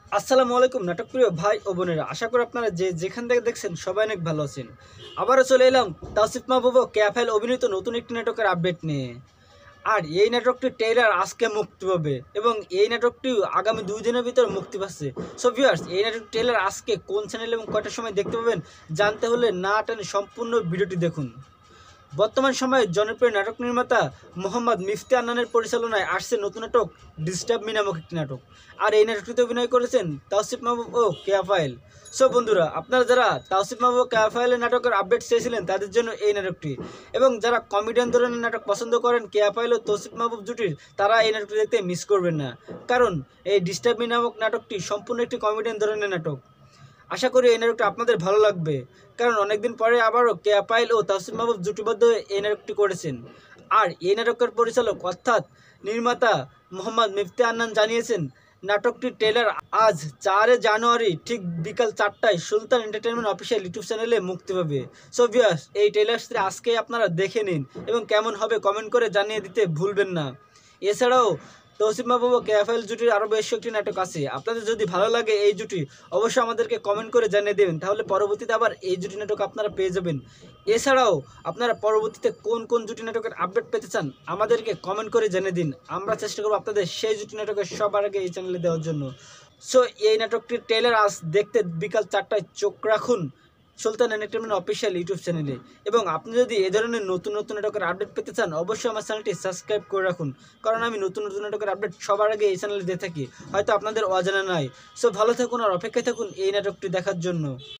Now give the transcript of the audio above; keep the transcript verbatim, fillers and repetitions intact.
আসসালামু আলাইকুম নাটকপ্রিয় ভাই ও বোনেরা, আশা করি আপনারা যে যেখান থেকে দেখছেন সবাই অনেক ভালো আছেন। আবারও চলে এলাম তাওসিফ মাহবুব ও ক্যাফাইল অভিনীত নতুন একটি নাটকের আপডেট নিয়ে। আর এই নাটকটির ট্রেলার আজকে মুক্তি পাবে এবং এই নাটকটি আগামী দুই দিনের ভিতর মুক্তি পাচ্ছে। সো ভিউয়ার্স, এই নাটক ট্রেলার আজকে কোন চ্যানেল এবং কয়টার সময় দেখতে পাবেন জানতে হলে না টেনে সম্পূর্ণ ভিডিওটি দেখুন। বর্তমান সময়ে জনপ্রিয় নাটক নির্মাতা মোহাম্মদ মিফতি আন্নানের পরিচালনায় আসছে নতুন নাটক ডিস্টার্ব মি নামক একটি নাটক। আর এই নাটকটিতে অভিনয় করেছেন তাওসিফ মাহবুব ও কেয়াফাইল। সো বন্ধুরা, আপনারা যারা তাওসিফ মাহবুব ও কেয়াফাইলের নাটকের আপডেট চেয়েছিলেন তাদের জন্য এই নাটকটি, এবং যারা কমেডিয়ান ধরনের নাটক পছন্দ করেন কেয়াফাইল ও তৌসিফ মাহবুব জুটির, তারা এই নাটকটি দেখতে মিস করবেন না। কারণ এই ডিস্টার্ব মি নামক নাটকটি সম্পূর্ণ একটি কমেডিয়ান ধরনের নাটক। আশা করি এই নাটকটা আপনাদের ভালো লাগবে, কারণ অনেকদিন পরে আবারও কেয়াপাইল ও তাওসিফ মাহবুব জুটিবদ্ধ হয়ে এই নাটকটি করেছেন। আর এই নাটকের পরিচালক অর্থাৎ নির্মাতা মোহাম্মদ মিফতি আন্নান জানিয়েছেন নাটকটির ট্রেলার আজ চারে জানুয়ারি ঠিক বিকাল চারটায় সুলতান এন্টারটেনমেন্ট অফিসিয়াল ইউটিউব চ্যানেলে মুক্তি পাবে। সো ভিউয়ার্স, এই ট্রেলারটি আজকেই আপনারা দেখে নিন এবং কেমন হবে কমেন্ট করে জানিয়ে দিতে ভুলবেন না। এছাড়াও তৌসিফ মাহবুব ও কেয়াফাইল জুটির আরও বেশ কয়েকটি নাটক আছে। আপনাদের যদি ভালো লাগে এই জুটি, অবশ্যই আমাদেরকে কমেন্ট করে জানিয়ে দেবেন, তাহলে পরবর্তীতে আবার এই জুটি নাটক আপনারা পেয়ে যাবেন। এছাড়াও আপনারা পরবর্তীতে কোন কোন জুটি নাটকের আপডেট পেতে চান আমাদেরকে কমেন্ট করে জানিয়ে দিন। আমরা চেষ্টা করবো আপনাদের সেই জুটি নাটকের সবার আগে এই চ্যানেলে দেওয়ার জন্য। সো এই নাটকটির ট্রেলার আজ দেখতে বিকাল চারটায় চোখ রাখুন সুলতান এন্টারটেনমেন্ট অফিসিয়াল ইউটিউব চ্যানেলে। এবং আপনি যদি এই ধরনের নতুন নতুন নাটকের আপডেট পেতে চান, অবশ্যই আমার চ্যানেলটি সাবস্ক্রাইব করে রাখুন, কারণ আমি নতুন নতুন নাটকের আপডেট সবার আগে এই চ্যানেলে দিয়ে থাকি, হয়তো আপনাদের অজানা নাই। সো ভালো থাকুন আর অপেক্ষায় থাকুন এই নাটকটি দেখার জন্য।